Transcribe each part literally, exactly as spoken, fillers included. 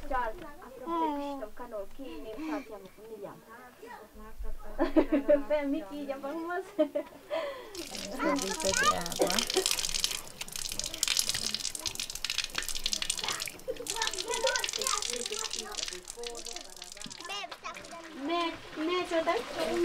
Miki, ya vamos. Sorbito de agua. Me, me, ¿verdad?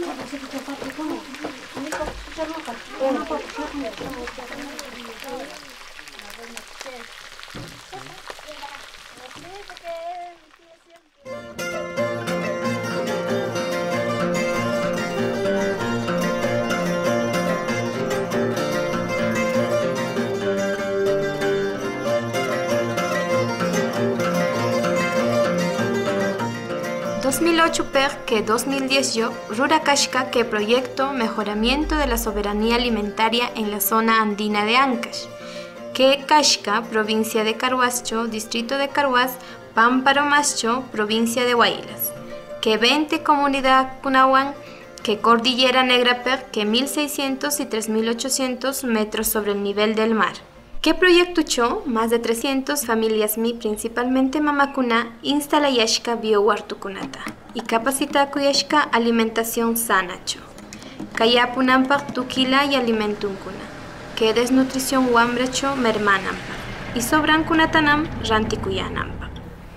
dos mil ocho per que dos mil diez yo, Rura Kashka que proyecto mejoramiento de la soberanía alimentaria en la zona andina de Ancash, que Kashka, provincia de Carhuascho, distrito de Carhuaz, Pámparo Mascho, provincia de Huaylas, que veinte comunidad Cunahuan, que Cordillera Negra per que mil seiscientos y tres mil ochocientos metros sobre el nivel del mar. ¿Qué proyecto cho? Más de trescientas familias mi, principalmente mamacuna, instala yashka biohuartukunata y capacita kuyashka alimentación sana cho. Kayapunampak tukila y alimentunkuna, que desnutrición huambracho mermanampak y sobran kunatanam rantikuyanampak.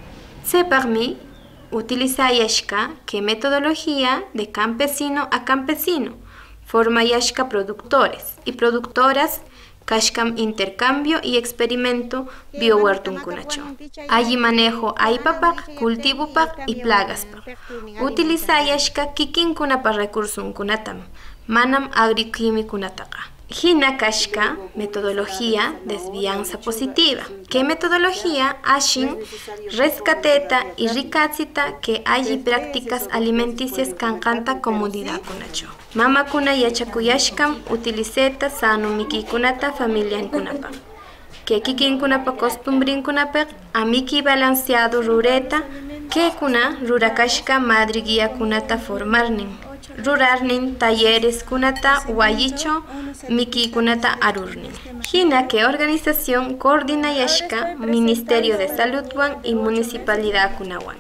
Se parmi utiliza yashka que metodología de campesino a campesino, forma yashka productores y productoras Kashkam intercambio y experimento biohuartunkunacho. Allí manejo aipapak, cultivopak y plagaspak. Utiliza yashka kikinkuna para recursunkunatam, manam agrikimikunataka. Hina Kashka, metodología desvianza positiva. ¿Qué metodología? Ashin, rescateta y ricatzita que allí prácticas alimenticias kankanta comunidad kunacho. Mama kuna yachakuyashkam utiliceta sano mikikunata familia en kunapa. Que kikin kunapa costumbrin kunapa amiki balanceado rureta que kuna rurakashka madre guía kunata formarnin. Rurarnin talleres kunata wayicho miki kunata arurnin. Hina que organización coordina yashka Ministerio de Salud wan y Municipalidad kunawan.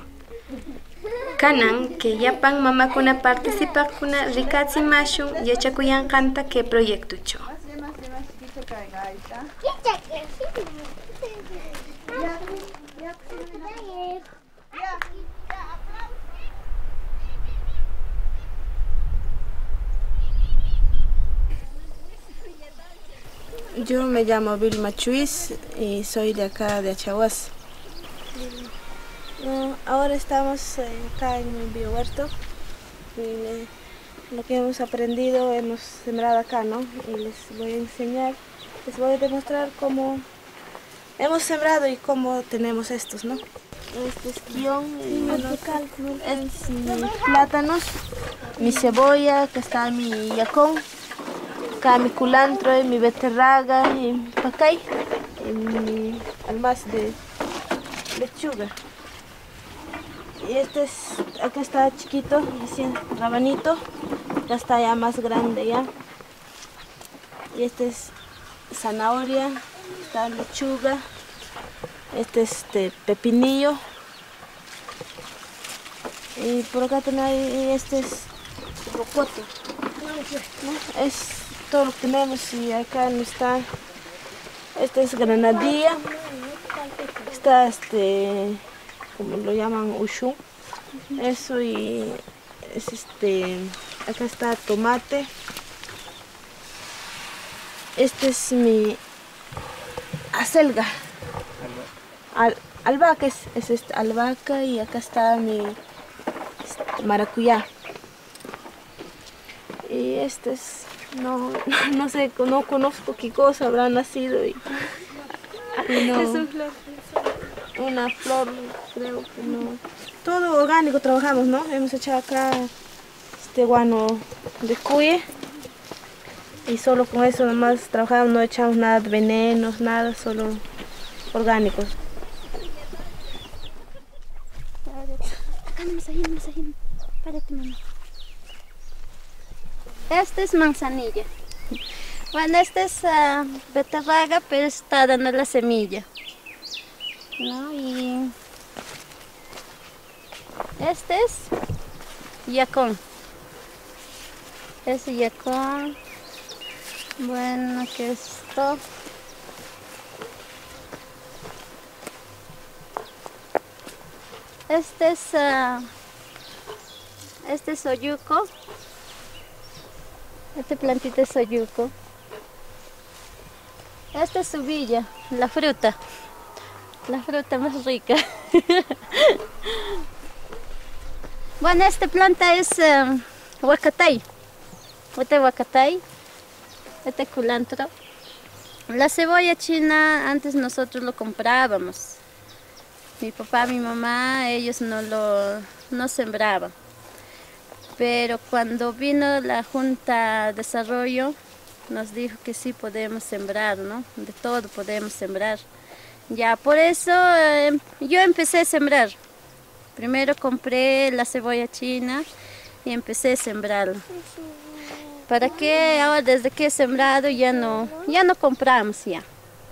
Kanan que yapan mama kuna participar kuna rikatsi mashu yachakuyan kanta que proyecto cho. Yo me llamo Vilma Chuis y soy de acá de Achahuas. No, ahora estamos eh, acá en el biohuerto y le, lo que hemos aprendido hemos sembrado acá, ¿no? Y les voy a enseñar, les voy a demostrar cómo hemos sembrado y cómo tenemos estos, ¿no? Este es guión, es mis plátanos, mi cebolla, acá está mi yacón. Acá mi culantro, mi beterraga, y pacay, y mi almaz de lechuga. Y este es, acá está chiquito, recién rabanito, ya está ya más grande ya. Y este es zanahoria, está lechuga, este es este pepinillo. Y por acá también hay, este es rocoto, ¿no? Es todo lo que tenemos y acá no está, este es granadilla, está este, como lo llaman ushu, eso y es este, acá está tomate, este es mi acelga, Al, albahaca es, es este, albahaca y acá está mi este, maracuyá. Y este es, no, no sé, no conozco qué cosa habrá nacido. Y, y no, es una flor. Una flor, creo que no. Todo orgánico trabajamos, ¿no? Hemos echado acá este guano de cuye. Y solo con eso nomás trabajamos, no echamos nada de venenos, nada, solo orgánicos. Acá no me salen, no me salen. Párate, mamá. Esta es manzanilla. Bueno, esta es uh, beterraga, pero está dando la semilla, ¿no? Y Este es yacón. Es yacón. Bueno, ¿qué es esto? Este es, uh, este es oyuco. Este plantita es oyuco. Esta es subilla, la fruta. La fruta más rica. Bueno, esta planta es uh, huacatay. Este huacatay. Este culantro. La cebolla china antes nosotros lo comprábamos. Mi papá, mi mamá, ellos no lo no sembraban. Pero cuando vino la Junta de Desarrollo, nos dijo que sí podemos sembrar, ¿no? De todo podemos sembrar. Ya, por eso eh, yo empecé a sembrar. Primero compré la cebolla china y empecé a sembrarla. ¿Para qué? Ahora desde que he sembrado ya no, ya no compramos ya.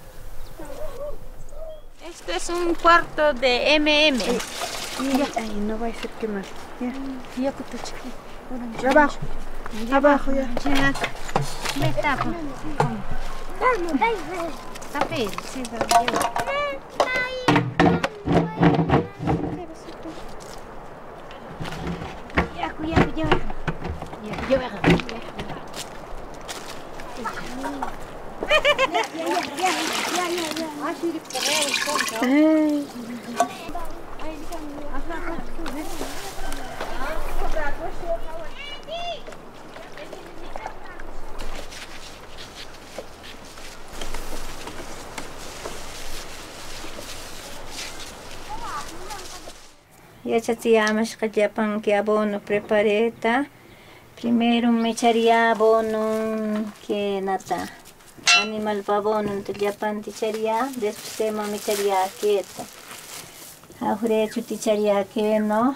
Esto es un cuarto de M M. Ay, no va a ser quemar. Ya. Ya que te chiquito. Abajo. Abajo ya. Ya. Me tapa. Tapé. Sí, ya, cuidado, ya. Ya, ya, ya. Ya chateamos que Japan que abono prepareta. Primero me echaría abono que nata. Animal abono te Japan te echaría. Después me echaría quieta. Ahora te echaría que no.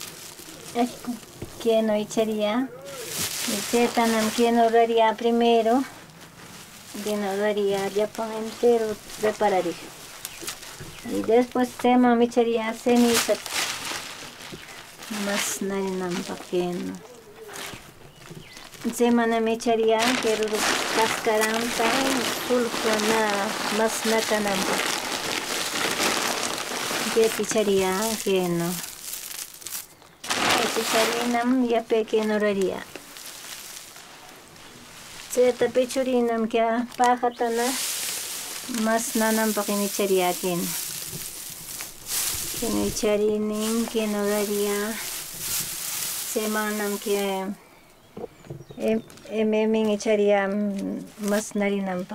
Que no echaría. Setanam que no daría primero. Que no daría Japan entero prepararía. Y después se me echaría ceniza. Más narinam paqueno. Semana me echaría que cascaranta, sulfona, más nacanampa. Que echaría que no. Echarinam ya pequeño raría. Zeta pechurinam que pajatana, más nanam paqueno echaría que no. Que no echarín, que no daría semana que me me echaría más narinampa.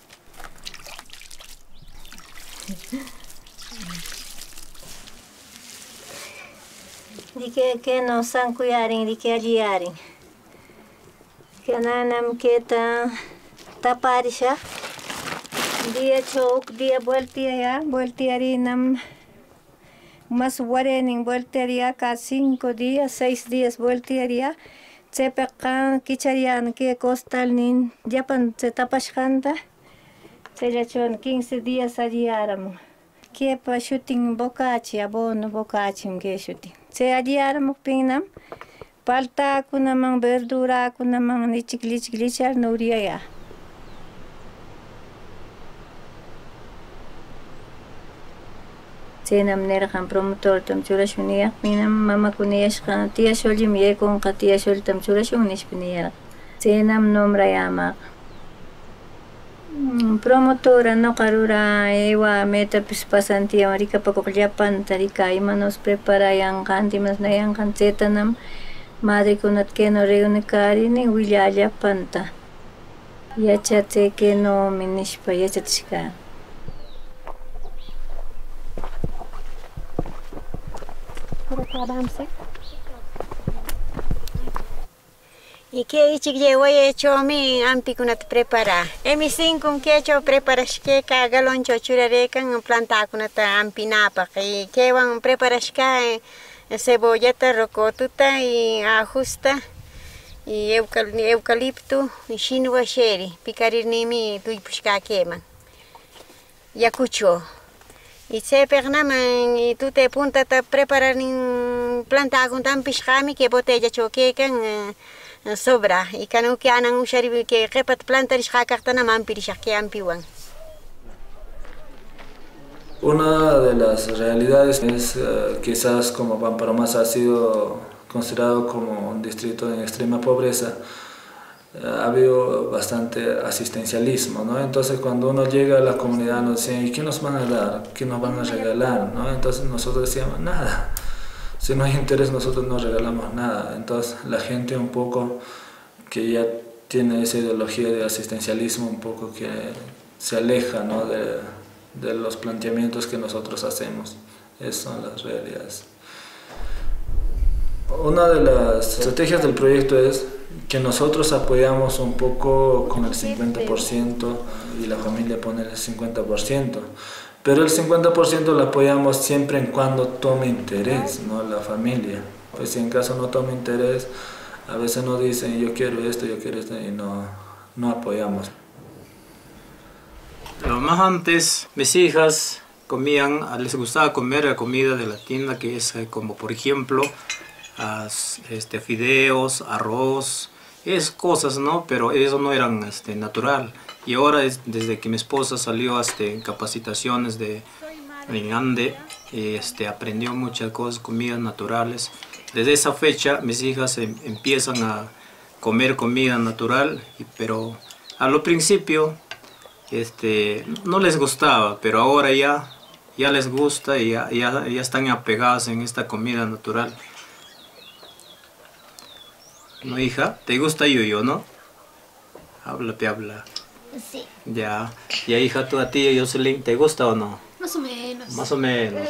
Dije que no san cuidarin, dije aliarin. Que nanam que ta taparisha. Día chok, día vueltia, vueltiarinam. Más guarenin voltearía cada cinco días, seis días voltearía. Se pecan kicharian que costal nin Japan se tapashkanta. Se le echó quince días allí aramo. Que pa shooting bocachi, abono bocachi que shooting. Se allí aramo pinam. Palta kunamang verdura kunamang ni chiklich glichar nuria ya. Senam nerhan promotor tam churashunia minam mama kuniyash kan tia sholim ye kon katia shol tam churashunish piniya senam nombra yama promotora no karura ewa meta pis pasantia marika pakokyapan tarika imanos preparayan kantimas nayan kan setanam madre kunat que no reunekari ni wilaya panta yachate que no minishpa yachatishka. Y que ichik llevo hecho mi ampicunat prepara. Emi cinco que hecho preparas que cagalon chochurarecan planta kunata ampinapa que que van preparas que cebolleta rocotuta y ajusta y eucalipto y shinwa sheri picarir nimi tu pusca quema. Yacucho. Y se pegnaman y tú te punta a preparar en planta con tan pishkami que botella choque kan sobra y canu que anan ushari que repat planta rishakatana mampirishake ampiwan. Una de las realidades es uh, quizás como Pampalomas ha sido considerado como un distrito en extrema pobreza, uh, ha habido bastante asistencialismo, ¿no? Entonces cuando uno llega a la comunidad nos dicen, ¿y qué nos van a dar? ¿Qué nos van a regalar? ¿No? Entonces nosotros decíamos, nada. Si no hay interés nosotros no regalamos nada. Entonces la gente un poco que ya tiene esa ideología de asistencialismo un poco que se aleja, ¿no? de, de los planteamientos que nosotros hacemos. Esas son las realidades. Una de las estrategias del proyecto es que nosotros apoyamos un poco con el cincuenta por ciento y la familia pone el cincuenta por ciento. Pero el cincuenta por ciento lo apoyamos siempre en cuando tome interés, ¿no? La familia. Pues si en caso no tome interés, a veces nos dicen yo quiero esto, yo quiero esto y no, no apoyamos. Lo más antes, mis hijas comían, les gustaba comer la comida de la tienda, que es como por ejemplo este, fideos, arroz, es cosas, ¿no? Pero eso no eran este, natural. Y ahora es, desde que mi esposa salió hasta en capacitaciones de, en Ande, este, aprendió muchas cosas, comidas naturales. Desde esa fecha mis hijas em, empiezan a comer comida natural, pero a lo principio este, no les gustaba, pero ahora ya, ya les gusta y ya, ya, ya están apegadas en esta comida natural. ¿No, hija? ¿Te gusta yuyo, no? Habla, te habla. Sí. Ya. Ya, hija, tú a ti, Jocelyn, ¿te gusta o no? Más o menos. Más o menos.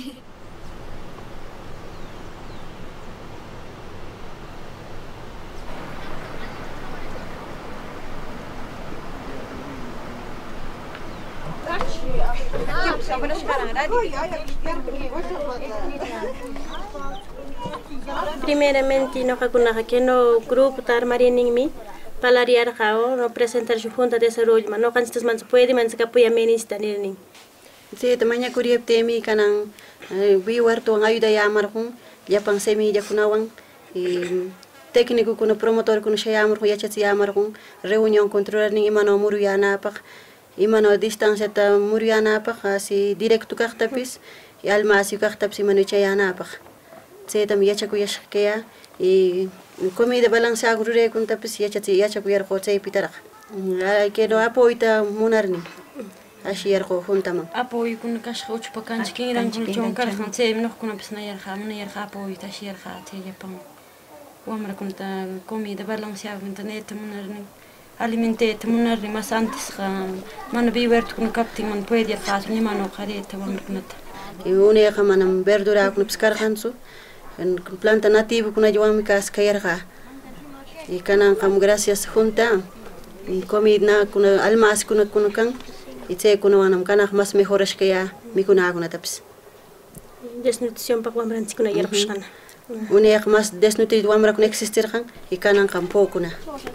Primeramente, no que no grupo tar marining mi palariar jao no presentar su junta de desarrollo, no canstas man se puede man se capuya menista ni. Sí, tamanya kuriep temi kanang bi warto ayuda ya marhum ya pang semi ya kunawan técnico kuno promotor kuno shaya marhum ya chat ya marhum reunión controlar ni imano muru ya na pak imano distancia ta muru ya na pak asi directo kartapis y almasi kartapis imano chaya na pak. Sí, también ya chaku ya shkea y comida balanceada gurure kun tapis ya chat ya chaku ya ro chai pitara. Que no apoita munarni. Así yargo juntamos. Apoyo con cash roch pakan chicken ran con chon kar khan te no kuna bisna yarga mun yarga apoyo ta shi yarga te yapam. Wamra kunta comida balanceada con internet munarni. Alimentate munarni mas antes kham man bi wert kun kapti man puede yarga ni mano khareta wamra kunta. Y una ya manam verdura kun piskar khansu. En planta nativa kuna jwami kas kayarga. Y kanan kam gracias junta. Y comida kuna almas kuna kuna kan. Y te kuna wanam kana más mejores que ya mi kuna kuna taps. Desnutrición pa wamra kuna yarga. Una ya más desnutrido wamra kuna existir kan y kanan kam po kuna.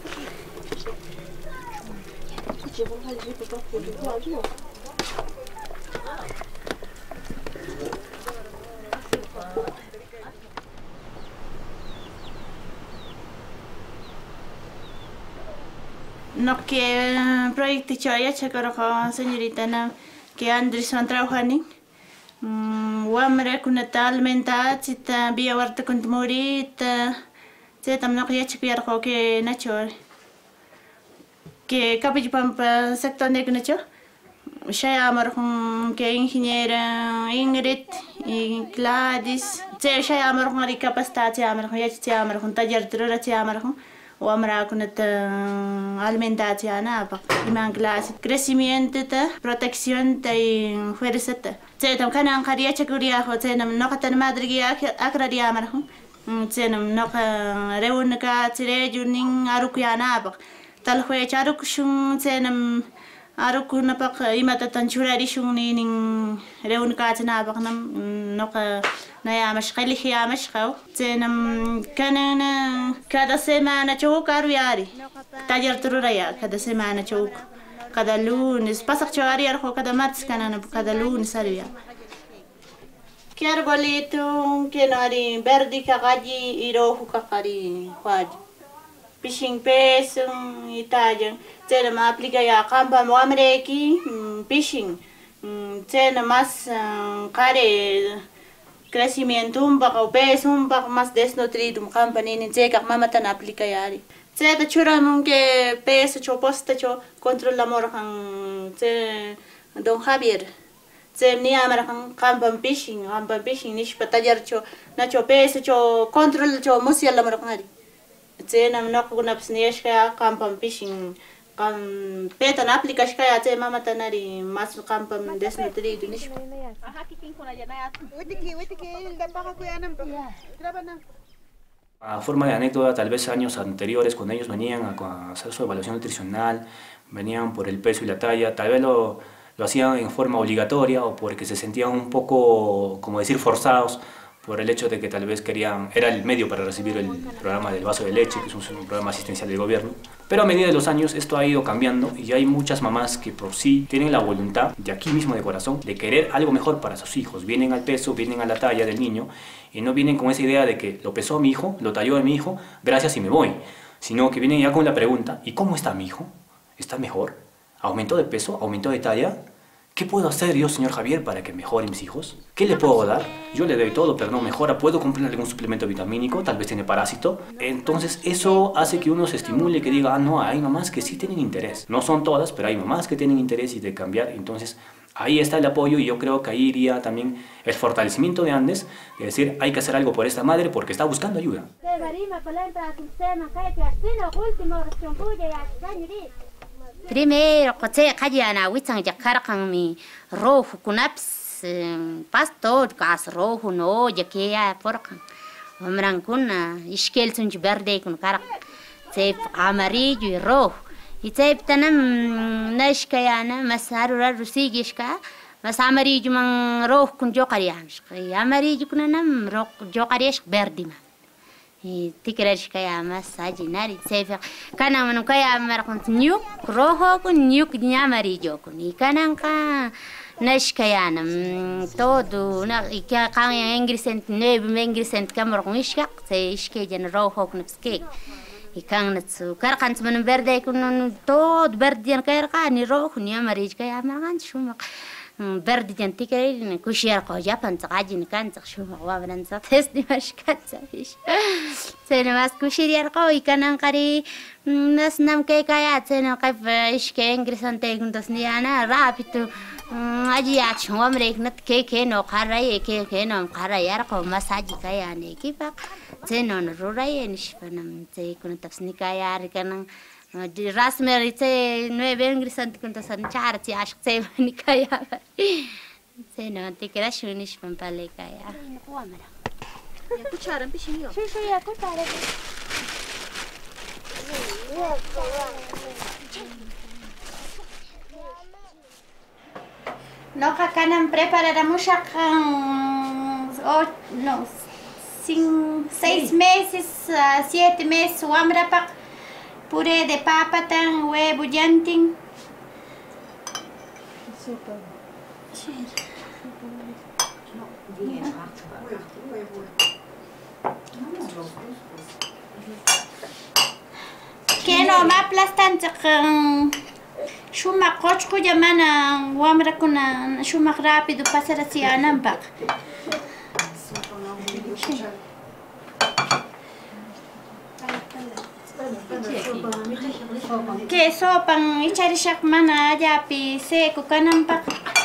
No que proyecto choya chakoro con señorita na que Andrés van trabajando. Wamre kuna tal menta chita via warta kunt morita. Chita no que chakuyar ko que nacho. Que capi pampa sector de nacho. Shaya amar con que ingeniera Ingrid y Gladys. Che shaya amar con la capacidad de amar con ya chita amar con taller trora chita amar con وامرأة كنت alimentación أنا بق إيمان كلاس crecimiento تا protección تاي fuerza تا تيتم كان عن قرية شكوريا خو تينم نقطة ما درجي أكرا ديا مرهم تينم نقطة رون كا تريجو نين أروكيا أنا بق تلخوي أروك شون تينم أروك نبق إما تتنشورا ريشون نين رون كا تنا بق نم نقطة نيا مش خلي خيا مش خو تنم كان كذا سمانة شوك أروياري تاجر تروريا كذا سمانة شوك كذا لون بس أختاري أرخو كذا مارس كان أنا كذا لون سريع que arbolito que no ari verde kakaji y rojo kakari huaji. Pishin peso y talla. Tena ma aplica ya campa mo amreki pishin. Tena más care crecimiento un poco peso un poco más desnutrido campa ni ni teka mama tan aplica yari. Tena chura mun que peso cho posta cho controla morhan te Don Javier. Tena ni amara campa pishin campa pishin nish patallar cho na cho peso cho control cho musia la morhan. Tena no kuna psnieshka kampam fishing kam peta na aplikas kaya te mama tanari mas kampam desnutrido nish. A forma de anécdota, tal vez años anteriores, cuando ellos venían a hacer su evaluación nutricional, venían por el peso y la talla, tal vez lo, lo hacían en forma obligatoria o porque se sentían un poco, como decir, forzados por el hecho de que tal vez querían, era el medio para recibir el programa del vaso de leche, que es un, un programa asistencial del gobierno. Pero a medida de los años esto ha ido cambiando y hay muchas mamás que por sí tienen la voluntad, de aquí mismo de corazón, de querer algo mejor para sus hijos. Vienen al peso, vienen a la talla del niño y no vienen con esa idea de que lo pesó mi hijo, lo talló de mi hijo, gracias y me voy. Sino que vienen ya con la pregunta, ¿y cómo está mi hijo? ¿Está mejor? ¿Aumentó de peso? ¿Aumentó de talla? ¿Qué puedo hacer yo, señor Javier, para que mejoren mis hijos? ¿Qué le puedo dar? Yo le doy todo, pero no mejora. ¿Puedo comprarle algún suplemento vitamínico? Tal vez tiene parásito. Entonces eso hace que uno se estimule, que diga, ah, no, hay mamás que sí tienen interés. No son todas, pero hay mamás que tienen interés y de cambiar. Entonces ahí está el apoyo y yo creo que ahí iría también el fortalecimiento de Andes, de decir, hay que hacer algo por esta madre porque está buscando ayuda. Primero, coche kayana wichang jakarkang mi rojo kunaps pastor gas rojo no jakia porkan. Omran kuna iskel sunj verde kun karak. Sep amarillo y rojo. Y sep tanam nash kayana masaru rusigishka mas amarillo man rojo kun jokariamsh. Amarillo kunanam rojo jokarish verde man. Y tikresh kaya mas ajinari sefer kana manu kaya markont nyuk rojo kun nyuk nya amarillo kun y kana ka nash kaya nam todo na ka ka ingresent neb ingresent kamar kun ishka se ishke jan rojo kun pske y kan natsu kar kan man verde kun todo verde jan kaya ka ni rojo ni amarillo kaya magan shuma verde jan tikre kushiyar ko japan tsajin kan tshu wabran sa testi mashkat sahish sene mas kushiyar ko ikanan kari nas nam ke kaya sene kay ishke ingresante gundas ni ana rápido aji achon amrek nat ke ke no kharai ke ke no kharai yar ko masaji kaya ne ki pak sene no rurai nishpanam se kun tafsni kaya rikanang rasmer ite nueve ingresante con tas char ti ash se ni kaya se no te queda shunish pampale kaya ya cucharan pishin yo sí sí ya cucharan no kakanam preparamos o no sin seis meses siete meses o amra pak puré de papa, tan, huevo, yantin. Que no me aplastan, shuma cochco llamana, wamra kuna, shuma rápido, pasar así a nampak. Que sopan echar shak mana ya pi seco kanampak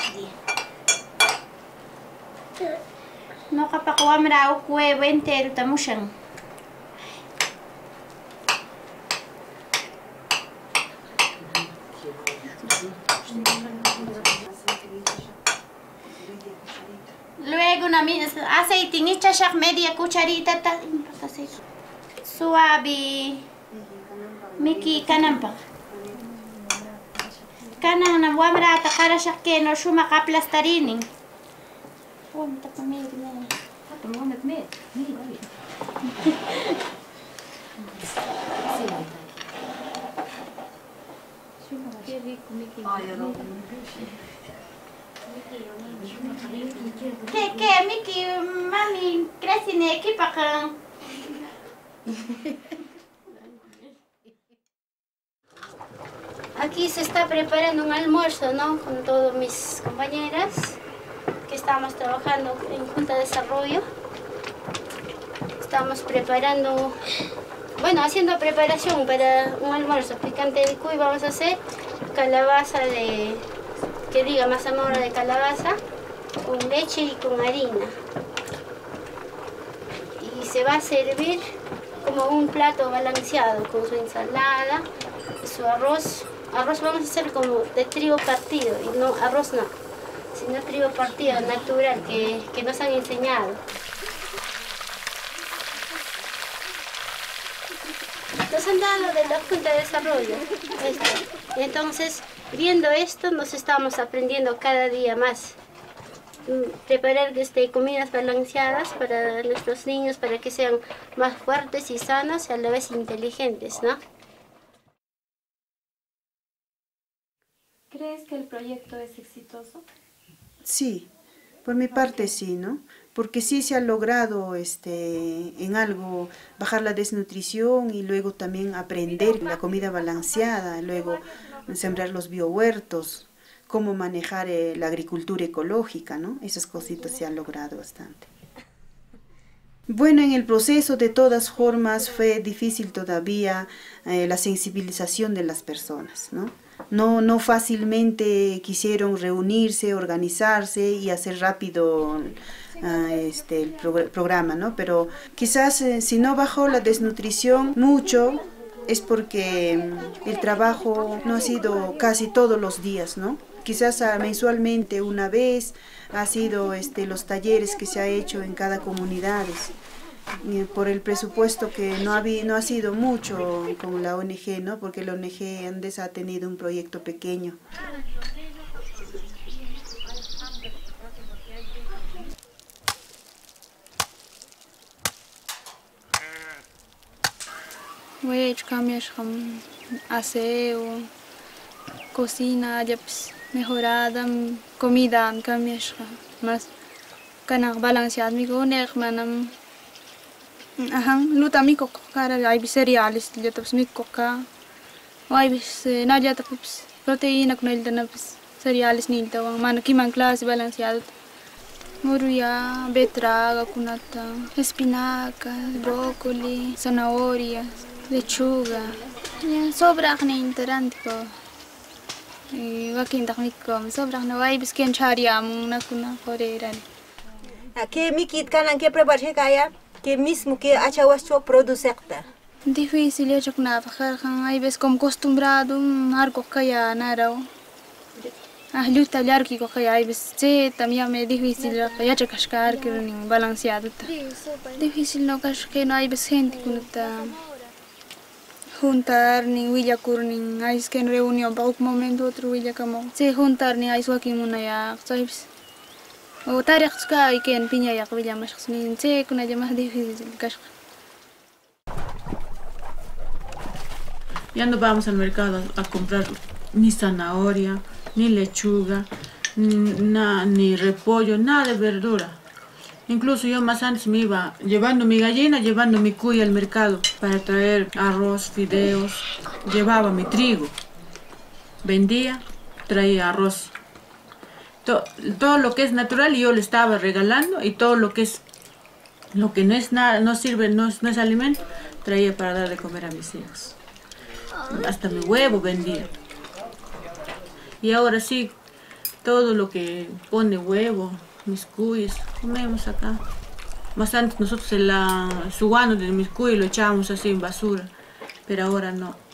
no kapak wamra o huevo entero tamushan luego na aceite echa shak media cucharita ta suave Miki kanampak. Kana na wamra ta kara shakke no shuma ka plastarini. Wam ta pamir na. Ta mo na me. Ni bari. Shuma ke ri miki. Ay ro. ¿Qué, qué, Miki, mami, crece aquí para acá? Aquí se está preparando un almuerzo, ¿no? Con todas mis compañeras que estamos trabajando en Junta de Desarrollo. Estamos preparando, bueno, haciendo preparación para un almuerzo picante de cuy. Vamos a hacer calabaza de, que diga mazamorra de calabaza, con leche y con harina. Y se va a servir como un plato balanceado, con su ensalada, su arroz. Arroz vamos a hacer como de trigo partido, y no arroz no, sino trigo partido natural que, que nos han enseñado. Nos han dado de la Junta de Desarrollo esto. Entonces, viendo esto, nos estamos aprendiendo cada día más. Preparar este, comidas balanceadas para nuestros niños, para que sean más fuertes y sanos y a la vez inteligentes, ¿no? ¿Crees que el proyecto es exitoso? Sí, por mi parte sí, ¿no? Porque sí se ha logrado este, en algo bajar la desnutrición y luego también aprender la comida balanceada, luego sembrar los biohuertos, cómo manejar eh, la agricultura ecológica, ¿no? Esas cositas se han logrado bastante. Bueno, en el proceso de todas formas fue difícil todavía eh, la sensibilización de las personas, ¿no? No, no fácilmente quisieron reunirse, organizarse y hacer rápido uh, este, el pro programa, ¿no? Pero quizás eh, si no bajó la desnutrición mucho es porque um, el trabajo no ha sido casi todos los días, ¿no? Quizás uh, mensualmente una vez ha sido este, los talleres que se ha hecho en cada comunidad. Por el presupuesto que no ha, no ha sido mucho con la O N G, ¿no? Porque la O N G Andes ha tenido un proyecto pequeño. Voy a cambiar aseo, cocina, ya pues mejorada, comida, cambiar más, canang balanceado, mi goner, manam. Ajá, luta mi coco cara, hay cereales, ya tapos mi coca, hay bis nadie tapos proteína con el tapos cereales ni tawang mana kimang clase balanceado, muruya, betraga, kunata, espinaca, brócoli, zanahorias, lechuga, ya sobra ni interante ko, y wakin tak mi kom sobra na hay bis ken chariam na kuna koreran. Aquí mi kit kanan que preparar kaya. Que mismo que achawacho produce acta. Difícil ya chok na fakar kang ay bes como acostumbrado marco kaya narao. Ah luta largi ko kaya ay bes che también me difícil ya chok kashkar que ning balanceado ta. Difícil no kash que no hay bes gente kunta juntar ni huilla kur ni ay es que en reunión pa un momento otro huilla como se juntar ni ay suaki muna ya sabes. O tarik ska iken pinya ya kabila mas ni che kuna ya más difícil kash. Ya no vamos al mercado a comprar ni zanahoria, ni lechuga, ni, na, ni repollo, nada de verdura. Incluso yo más antes me iba llevando mi gallina, llevando mi cuy al mercado para traer arroz, fideos, llevaba mi trigo, vendía, traía arroz. Todo, todo lo que es natural yo le estaba regalando y todo lo que es lo que no es nada, no sirve, no es, no es alimento, traía para dar de comer a mis hijos. Hasta mi huevo vendía. Y ahora sí, todo lo que pone huevo, mis cuyes, comemos acá. Más antes nosotros el, la, su guano de mis cuyes lo echábamos así en basura, pero ahora no.